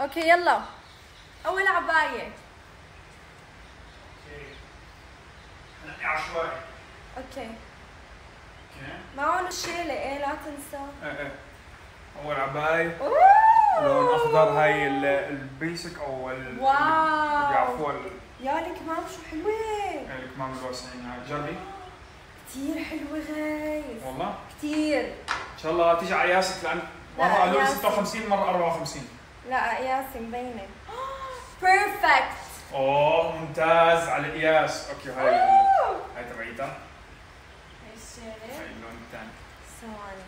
اوكي يلا. اول عباية. اوكي. نقي عشوائي. اوكي. اوكي. معهم الشيلة ايه لا تنسى. ايه. اول عباية. اوه لون اخضر، هاي البيسك او واو اللي بيعرفوها يا الكمام شو حلوة. الكمام الواسعين. هاي جربي. كثير حلوة غايز. والله؟ كثير. ان شاء الله تيجي على ياسك، لان مرة قالوا لي 56 مرة 54. لا قياسي مبينة. بيرفكت. اوه ممتاز على القياس. اوكي هاي تبعيتها. هاي الشيلة. هاي اللون الثاني. ثواني.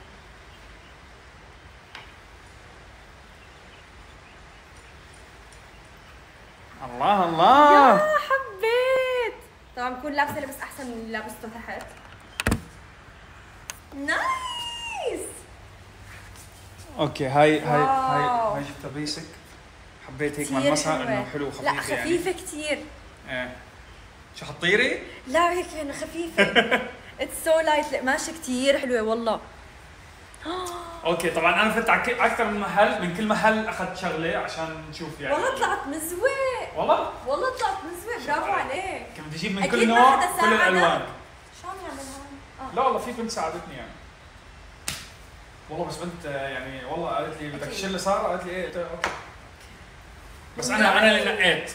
الله الله. يا حبيت. طبعا بكون لابسه لبس احسن من اللي لابسته تحت. نايس. اوكي هاي شفتها بيسك. حبيت هيك ملمسها انه حلو وخفيف. لا خفيفه يعني. كثير. ايه شو حطيري؟ لا هيك انه خفيفه. اتس سو لايت. ماشي كثير حلوه والله. اوكي طبعا انا فتت على اكثر من محل، من كل محل اخذت شغله عشان نشوف يعني. والله طلعت مزوق. والله طلعت مزوق. برافو عليك. كنت بدي اجيب من كل نوع كل الالوان. شو عم يعمل هون؟ لا والله في بنت ساعدتني يعني. والله بس بنت يعني والله قالت لي بدك الشله صار، قالت لي ايه اوكي. بس انا اللي نقيت.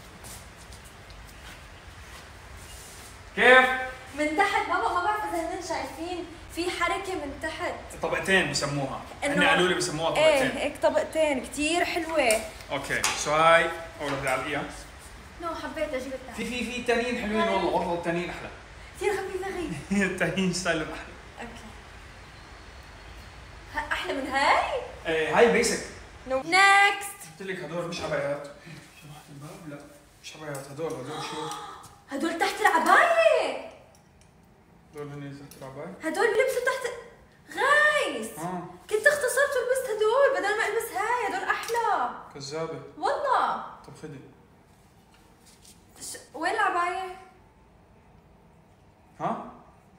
كيف؟ من تحت ما بعرف اذا هن شايفين في حركه من تحت. طبقتين بسموها. هن قالوا لي بسموها طبقتين. ايه هيك طبقتين كثير حلوه. اوكي سو هاي اول وحده علقيها. نو حبيت اجيب الثاني. في تانيين حلوين والله، والله التانيين احلى. كثير خفيفه غير. التانيين ستايلهم احلى. اوكي. احلى من هاي؟ ايه هاي بيسك. نو نكست. قلت لك هدول مش عبايات. شو الباب؟ لا مش عبايات، هدول شو؟ هدول تحت العباية. هدول هن تحت العباية؟ هدول بلبسوا تحت. غايس. كنت اختصرت ولبست هدول بدل ما البس هاي. هدول احلى. كذابة والله. طب خدي. وين العباية؟ ها؟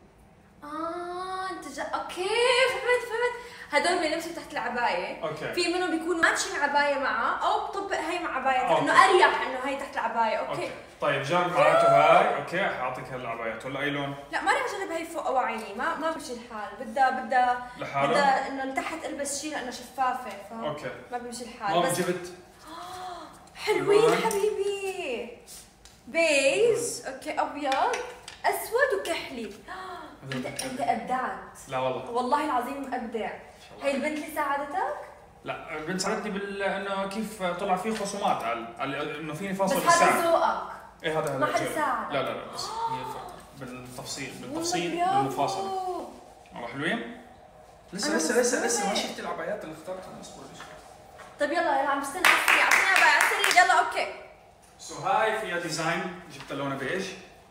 انت اوكي فهمت. هدول بيلبسوا تحت العباية. اوكي. في منهم بيكونوا ماتشين عباية معها او بطبق هي مع عباية انه اريح انه هي تحت العباية. اوكي. طيب جرب معناته هاي. اوكي حاعطيك هالعبايات ولا اي لون؟ لا ما رح اجرب هي فوق وعيني. ما بمشي الحال. بدها لحالها؟ انه لتحت البس شيء لانه شفافة. اوكي. ما بمشي الحال. بس جبت حلوين حبيبي. بيج. اوكي ابيض اسود وكحلي. انت ابدعت. لا والله العظيم مبدع. هي البنت اللي ساعدتك؟ لا البنت ساعدتني انه كيف طلع في خصومات على انه فيني فاصل بس بالسعر. هذا ذوقك. ايه هذا ما حدا ساعدك. لا بس هي بالتفصيل بالمفاصل. والله حلوين. لسه ما شفت العبايات اللي اخترتها. اصبر. طيب يلا عم بستنى. اعطيني عباية يلا. اوكي. سو هاي فيها ديزاين، جبتها لونها بيج.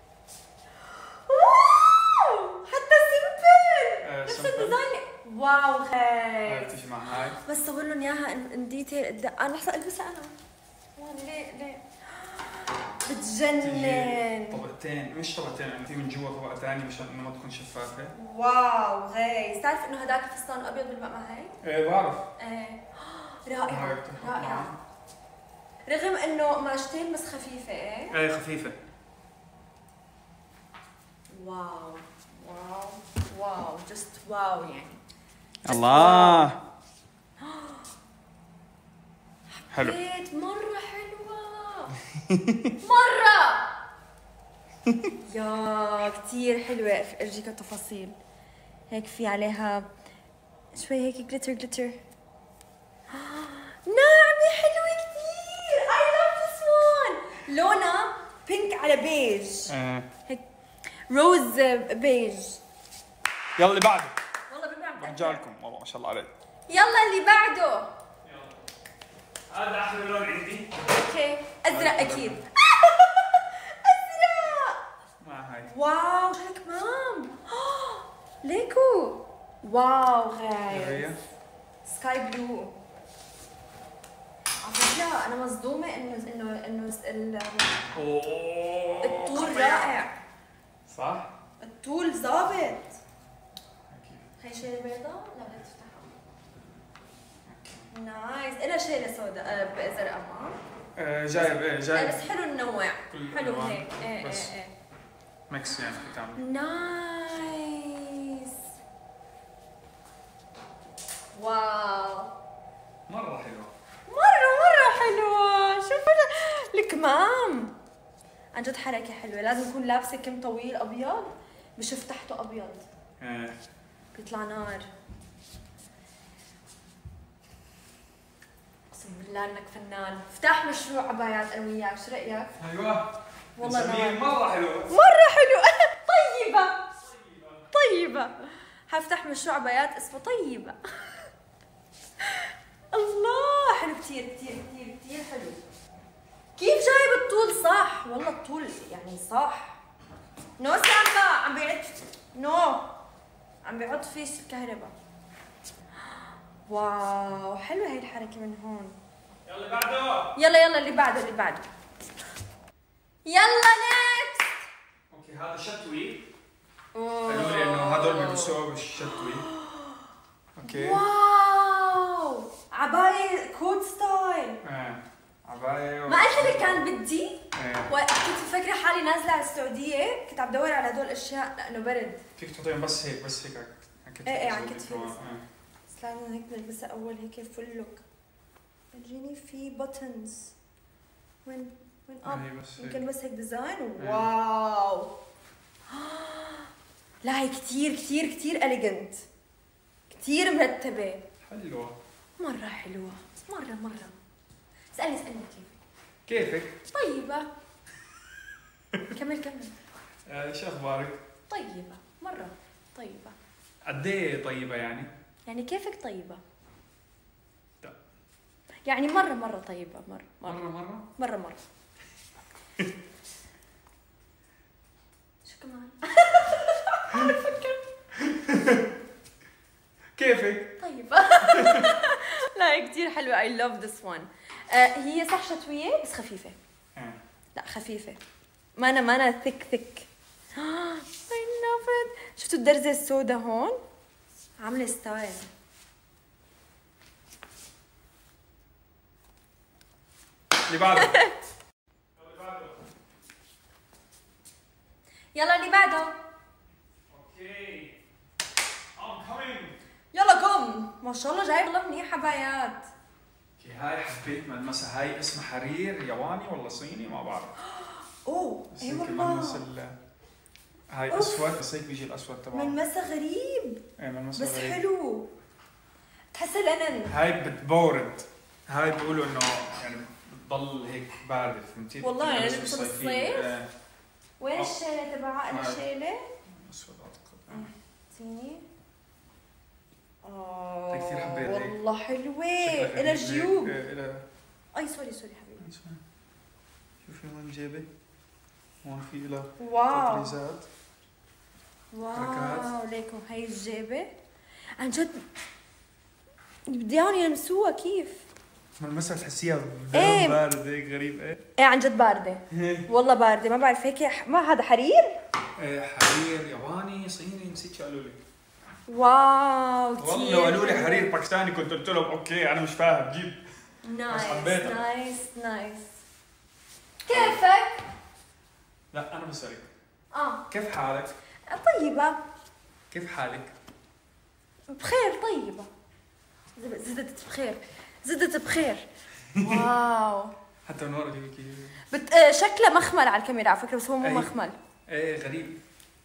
واو حتى سيمبل. نفس الديزاين. واو هاي بتيجي مع هاي. بس صور لهم اياها ان ديتيل. انا لحظه البسها انا. ليه بتجنن. طبقتين، مش طبقتين يعني في من جوا طبقه ثانيه مشان انه ما تكون شفافه. واو غايز. تعرف انه هداك الفستان ابيض بالماء مع هي؟ ايه بعرف. ايه رائعه. رغم انه ماشتين بس خفيفه. ايه خفيفه. واو جست واو يعني. الله حلو. حبيت مرة حلوة. مرة. يا كثير حلوة. ارجيك التفاصيل. هيك في عليها شوي هيك جلتر. ناعمة حلوة كثير. I love this one. لونها بينك على بيج. هيك روز بيج. يلا اللي بعده. والله ببعد رجالكم والله ما شاء الله عليك. يلا اللي بعده. هذا احلى لون عندي. اوكي ازرق اكيد. ازرق. مع هاي. واو هيك مام. ليكو. واو غايز. سكاي بلو. على فكرة أنا مصدومة إنه الطول رائع. صح؟ الطول ظابط. هي شيء بيضاء؟ لا بدك تفتحها. نايس. إلها شيلة سوداء زرقاء ما؟ جايب جايب. بس حلو النوع. حلو هيك. بس ميكس يعني بتعمل. نايس. واو. مرة حلوة. مرة حلوة. شوفوا الكمام. عن جد حركة حلوة. لازم يكون لابسة كم طويل أبيض بشوف تحته أبيض. بيطلع نار. اقسم بالله انك فنان. افتح مشروع عبايات انا وياك، شو رايك؟ ايوه والله نار. مرة حلوة. مرة حلوة. طيبة. حفتح مشروع عبايات اسمه طيبة. الله حلو كثير حلو. كيف جايب الطول صح؟ والله الطول يعني صح. نو سامبا عم بيعد. عم بيعط فيه الكهرباء. واو حلوة هاي الحركة من هون. يلا بعده. يلا اللي بعده. يلا نكست. اوكي هذا شتوي. قالوا لي انه هدول بيلبسوها بالشتوي. اوكي. واو عباية كود ستايل. عباية. ما قلت لك كان بدي؟ كنت فاكرة حالي نازلة على السعودية، كنت عم بدور على هدول الاشياء لانه برد. فيك تحطيهم بس هيك على كتفك. ايه على كتفي بس. لازم هيك نلبسها اول هيك فول لوك. فرجيني في بوتنز. وين يمكن بس هيك ديزاين. واو. لا هي كثير اليجنت. كثير مرتبة. حلوة. مرة حلوة. مرة. اسألني كيفك؟ طيبة. كمل. شو اخبارك؟ طيبة. مرة طيبة. قد ايه طيبة يعني؟ يعني كيفك طيبة؟ لا. يعني مرة طيبة. مرة. شو كمان؟ كيفك؟ طيبة. لا هي كثير حلوة. I love this one. هي صح شتوية بس خفيفة. لا خفيفة. ما أنا thick. I love it. شفتوا الدرزة السوداء هون؟ عاملة ستايل. اللي بعده. يلا اللي بعده. اوكي. I'm coming. يلا قم. ما شاء الله جايب والله منيح حبايات. اوكي هاي حبيت ملمسها. هاي اسمها حرير ياباني ولا صيني ما بعرف. اي والله. هاي اسود بس هيك بيجي الاسود تبعه. ملمسها غريب. ايه ملمسها بس غريب. حلو. تحسها لنن. هاي بتبورد. هاي بيقولوا انه يعني بتضل هيك باردة فهمتي؟ والله يعني لبسها بالصيف؟ وين الشيلة تبعها؟ أنا شيلة؟ اسود اعتقد. تيني. هاي كثير حبيت هيك. والله حلوة. إلها جيوب. اي سوري حبيبي. شوفي هون جيبه. هون في لها تطريزات. واو ليكم هاي الجيبة. عن جد بدي اياهم يلمسوها. كيف؟ ملمسها تحسيها باردة هيك غريب. ايه عن جد باردة. والله باردة. ما بعرف هيك. ما هذا حرير؟ ايه حرير ياباني صيني نسيت شو قالوا لي. واو والله لو قالوا لي حرير باكستاني كنت قلت لهم اوكي انا مش فاهم جيب. نايس. كيفك؟ لا انا بسألك. كيف حالك؟ طيبة. كيف حالك؟ بخير. طيبة. زدت بخير. واو. حتى من ورا جيبك شكله مخمل على الكاميرا على فكرة بس هو مو مخمل. ايه غريب.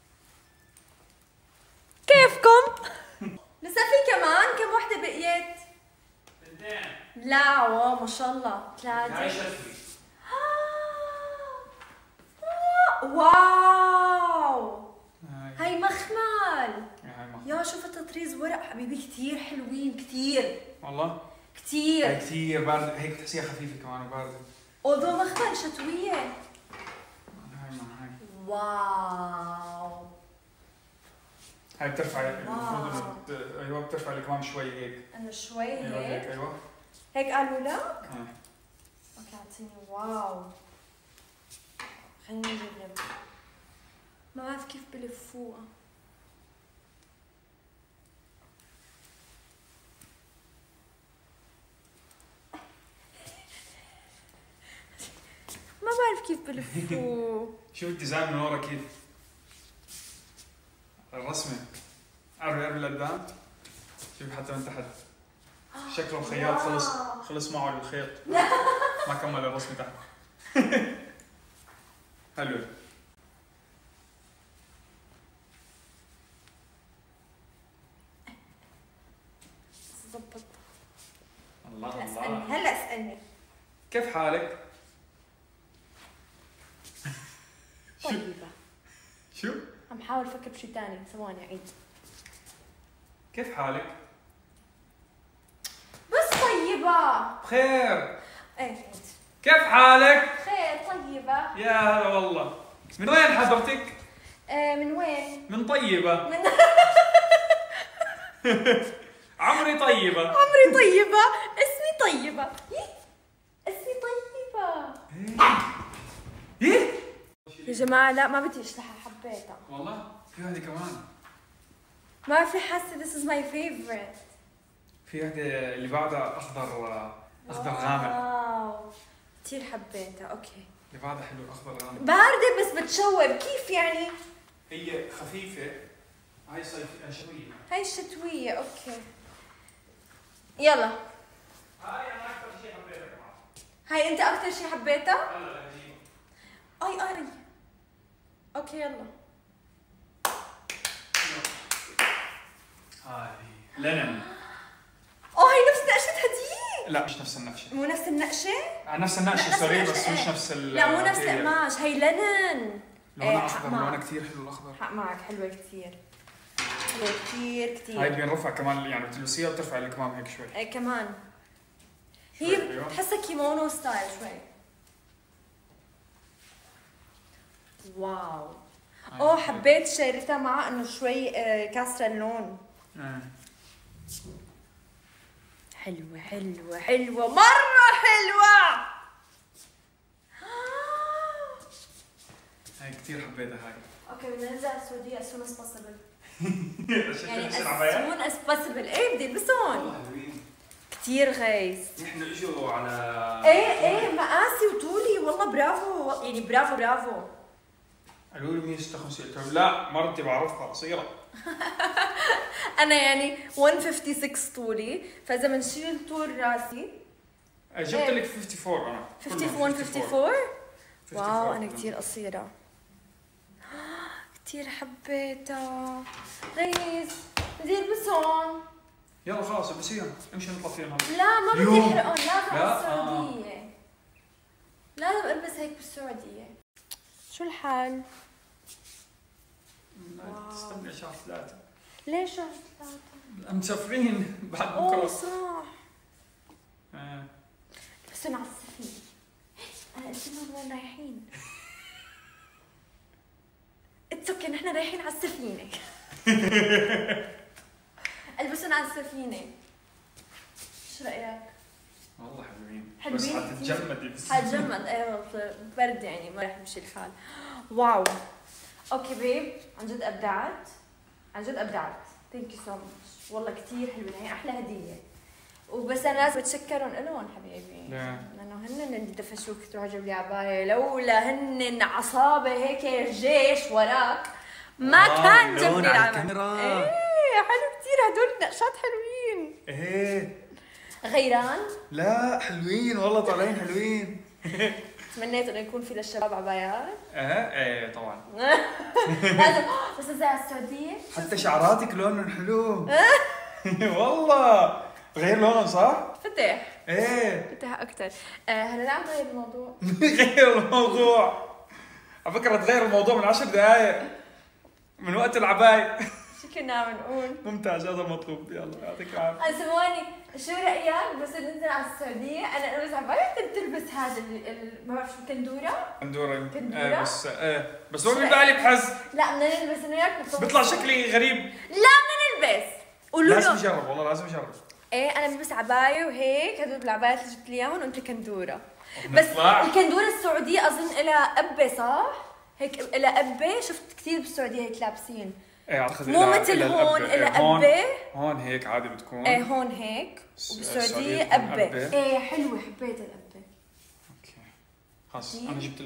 كيفكم؟ لسه في كمان كم وحدة بقيت؟ 2. لا واو ما شاء الله 3. هاي شتوي. واو هاي مخمل. يا شوف التطريز ورق حبيبي. كثير حلوين كثير. والله كثير. هاي كثير باردة هيك تحسيها خفيفة كمان وباردة. اوضو مخمل شتوية. هاي واو. هاي بترفع المفروض ايوه بترفع لك كمان شوي هيك. انا شوي هيك. ايوه هيك قالوا لك؟ اوكي اعطيني. واو خليني اجرب. ما بعرف كيف بلفوها. كيف بلفوه. شوف الديزاين من ورا كيف الرسمه، عربي لقدام، شوف حتى من تحت شكله الخياط خلص معه الخيط ما كمل الرسمه تحت. حلو. ظبط. الله الله. هلا اسألني كيف حالك؟ طيبة. شو؟ عم حاول افكر بشيء ثاني، ثواني عيد. كيف حالك؟ بس طيبة. بخير. ايه كيف حالك؟ خير طيبة. يا هلا والله. من وين حضرتك؟ من وين؟ من طيبة. من عمري طيبة. عمري طيبة، اسمي طيبة. اسمي طيبة. ايه؟ يا جماعة لا ما بدي اشلحها، حبيتها. والله في واحدة كمان. ما في حاسة this is my favorite. في واحدة اللي بعدها أخضر غامق. واو كثير حبيتها. اوكي اللي بعدها حلو أخضر غامق. باردة بس بتشوب، كيف يعني؟ هي خفيفة. هاي صيفية شتوية. هاي الشتوية. اوكي يلا. هاي أنا أكثر شيء حبيتها كمان. هاي أنت أكثر شيء حبيتها؟ هلا هجيبها. أي اوكي يلا. هاي لينن. هاي نفس نقشة هدية؟ لا مش نفس النقشة. مو نفس النقشة؟ نفس النقشة سوري بس مش نفس لا مو نفس القماش، هي لينن. لونها أخضر، لونها كثير حلو الأخضر. حق معك، حلوة كثير. حلوة كثير كثير. هاي بينرفع كمان يعني بتلبسيها وبترفع الكمام هيك شوي. ايه كمان. هي بتحسها كيمونو ستايل شوي. واو. حبيت شيرتها مع انه شوي كاسرة اللون. حلوة حلوة حلوة مرة حلوة. هاي كثير حبيتها هاي. اوكي بدنا نرجع على السعودية as soon as possible. يعني as soon as possible. ايه بدي البسهم. كثير غيس. نحن اجوا على ايه مقاسي وطولي والله برافو، يعني برافو. قالوا لي 156 قلت لهم لا مرتي بعرفها قصيرة. انا يعني 156 طولي، فاذا بنشيل طول راسي جبت لك 54 انا 54. واو انا كثير قصيرة. كثير حبيتها. غيس بدي البسهم. يلا خلاص البسيهم امشي نطلع فيهم. لا ما بدي احرقهم، لازم لا. بالسعودية. لازم البس هيك بالسعودية. شو الحال؟ استنى شهر 3. ليش شهر 3؟ مسافرين بعد بكره. صح. بس على السفينة. انا قلت لهم وين رايحين؟ اتس اوكي نحن رايحين على السفينة. البسون على السفينة. شو رأيك؟ والله حلوين. حلوين بس حتتجمدي بس. حتجمد ايوه برد يعني ما راح يمشي الحال. واو. اوكي بيب عن جد ابدعت. ثانك يو سو ماتش. والله كثير حلوين، هي احلى هدية. وبس انا لازم اتشكرهم لهم حبيبي. لانه هن اللي دفشوك تروح تجيب لي عباية، لولا هن عصابة هيك جيش وراك ما كان جاب لي العباية. ايه حلو كثير هدول النقشات حلوين. ايه غيران؟ لا حلوين والله طالعين حلوين. تمنيت انه يكون في للشباب عبايات؟ ايه طبعا. لازم. بس زي على السعودية حتى شعراتك لونهم حلو. والله غير لونهم صح؟ فتح. ايه فتح اكثر. هلا لا نغير الموضوع. غير الموضوع. على فكرة تغير الموضوع من 10 دقائق من وقت العباية. شو كنا عم نقول؟ ممتاز هذا المطلوب. يلا يعطيك العافية. ثواني شو رأيك بس ننزل على السعودية انا البس عباية انت تلبس هذا ما بعرف شو كندورة؟ كندورة. كندورة؟ بس ما بيبقى لي بحز. لا بدنا نلبس انا وياك بيطلع شكلي غريب. لا بدنا نلبس. قولوا لازم له اجرب والله لازم اجرب. ايه انا بلبس عباية وهيك هدول العبايات اللي جبت لي اياهم وانت كندورة. بس بنطلع. الكندورة السعودية اظن لها قبة صح؟ هيك لها قبة، شفت كثير بالسعودية هيك لابسين. ايه اعتقد مو مثل هون لها قبة. هون هيك عادي بتكون. ايه هون هيك وبالسعودية قبة. ايه حلوة حبيت القبة. اوكي خلص انا جبت